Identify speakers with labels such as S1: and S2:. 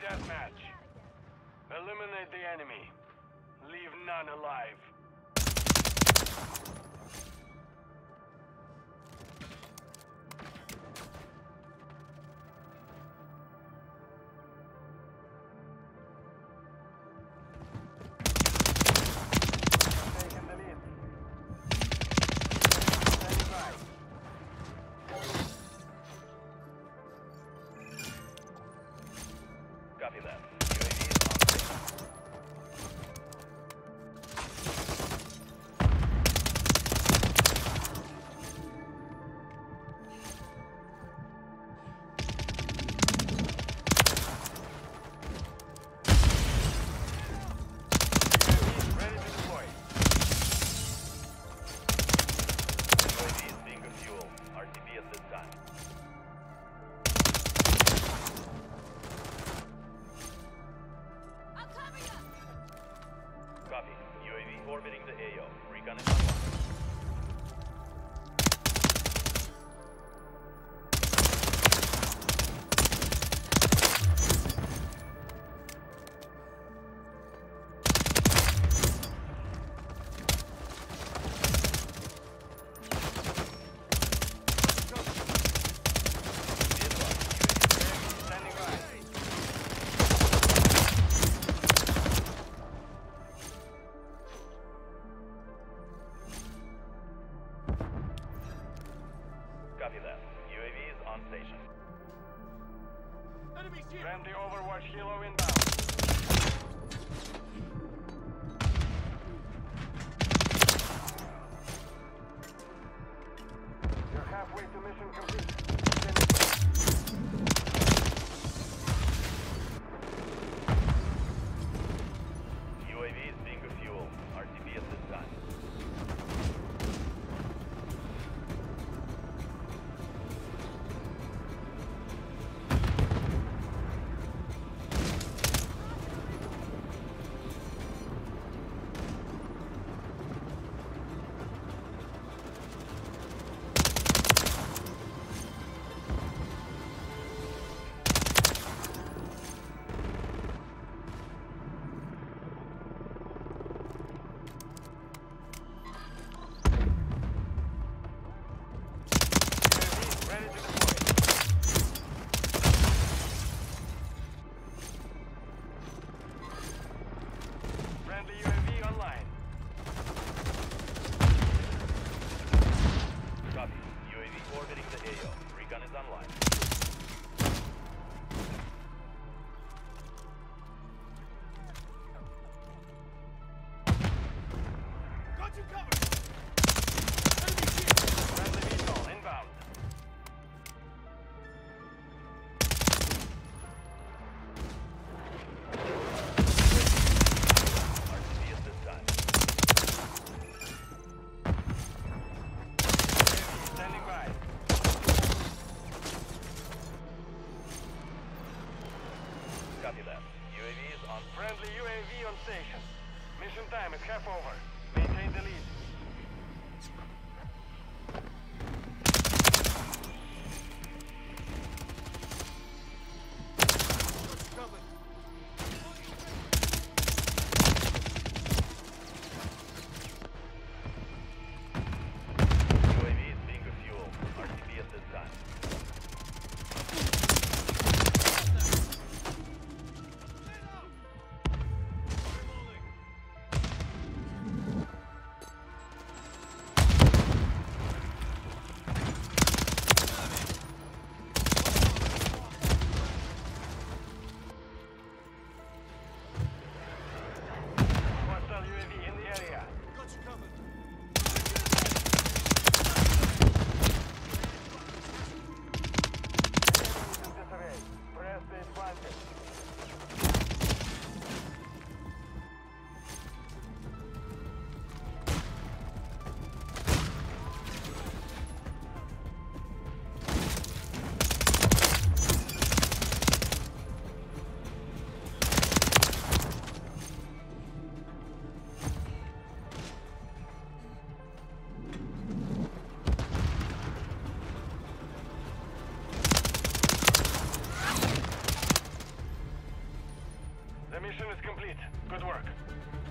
S1: deathmatch. Eliminate the enemy. Leave none alive. Taking the lead. Standing by.
S2: Copy that. UAV is on station.
S1: Ready to deploy.
S2: UAV is being refueled. RTB at this time.
S3: I'll cover you!
S2: Copy. UAV orbiting the AO. Recon is online.
S1: Standing by.
S2: Copy that. UAV is on station.
S3: Enemies here!
S1: Friendly Overwatch Helo inbound. You're halfway to mission complete.
S2: UAV is being refueled. RTB at this time.
S1: UAV ready to deploy. Friendly UAV online.
S2: Copy. UAV orbiting the AO. Recon is online.
S3: Got you covered! Enemies here!
S1: Friendly VTOL inbound.
S2: RTB at this time.
S1: UAV standing by.
S2: Copy that. UAV is on.
S1: Friendly UAV on station. Mission time is half over. Maintain the lead. The mission is complete. Good work.